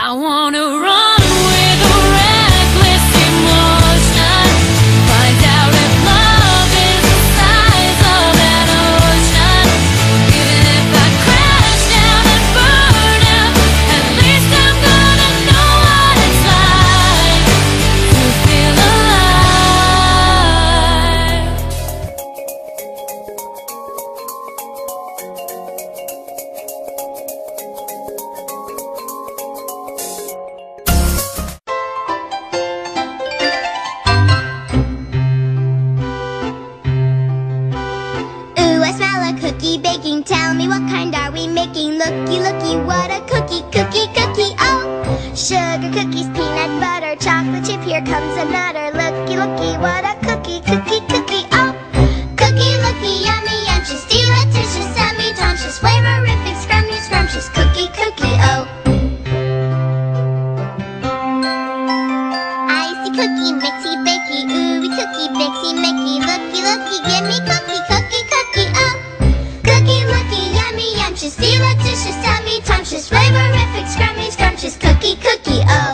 I wanna run with a reckless emotion. Find out if love is the size of an ocean. Even if I crash down and burn out, at least I'm gonna know what it's like to feel alive. Ooh, I smell a cookie baking. Tell me, what kind are we making? Looky, looky, what a cookie, cookie, cookie. Oh, sugar cookies, peanut butter, chocolate chip. Here comes another. Looky, looky, what a cookie, cookie, cookie. Oh, cookie, looky, yummy, yumptious, delicious, semi-conscious, flavorific, scrumptious, scrumptious, cookie, cookie. Oh, icy cookie, mixy, bakey, ooey cookie, bixy, mickey. Looky, looky, give me cookie, cookie, cookie. Oh, cookie, looky, yummy, yumptious, delicious, semi-conscious, flavorific, scrumptious, scrumptious, cookie, cookie. Oh.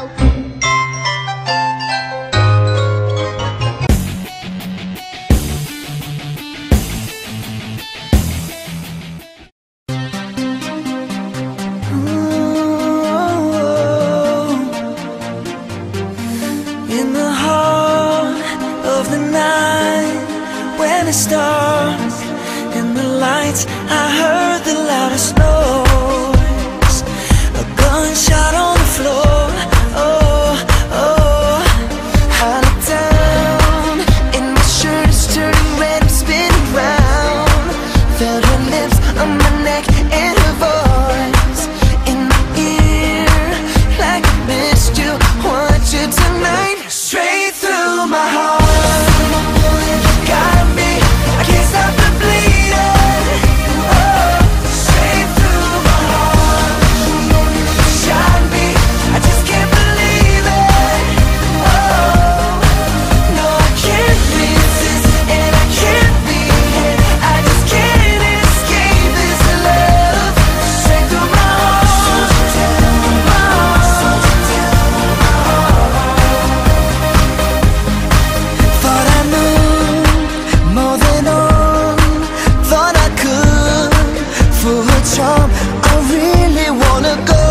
In the heart of the night, when it starts and the lights, I heard the loudest noise, a gunshot on the floor. Oh, oh, I look down and my shirt is turning red and spinning round. Felt her lips on my neck and her voice in my ear, like I missed you, want you tonight. Straight through my heart, got me, I can't stop the bleeding. Oh, straight through my heart, shot me, I just can't believe it. Oh, no, I can't resist and I can't be hit. I just can't escape this love. Straight through my heart, my heart. Thought I knew more than all, thought I could fool her charm. I really wanna go,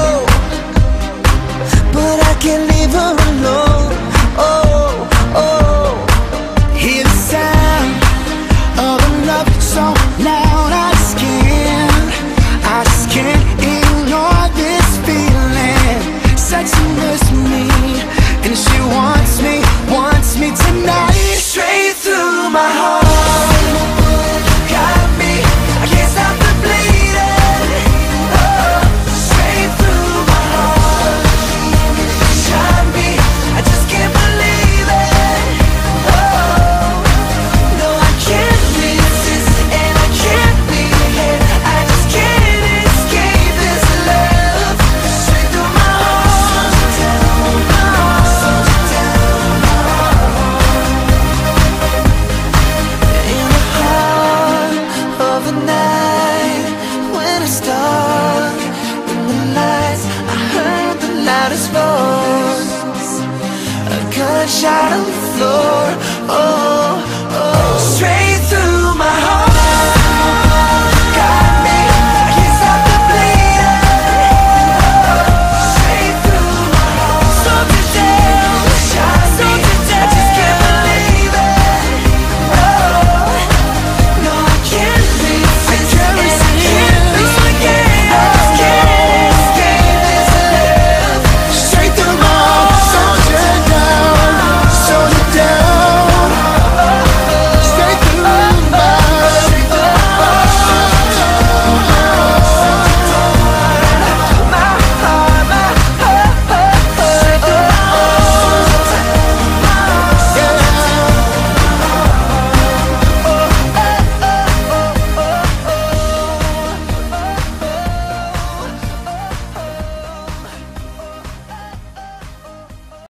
but I can't leave her alone. Oh, oh, hear the sound of a love so loud I just can't ignore this feeling. Sexy miss me, and she wants me tonight. Straight through my heart, got me, I can't stop the bleeding. Oh, straight through my heart, shot me, I just can't believe it. Oh, no, I can't resist and I can't be hit. I just can't escape this love. Straight through my heart, my heart. In the heart of the night, when it starts, in the lights, I heard the loudest voice, a gunshot on the floor. Oh,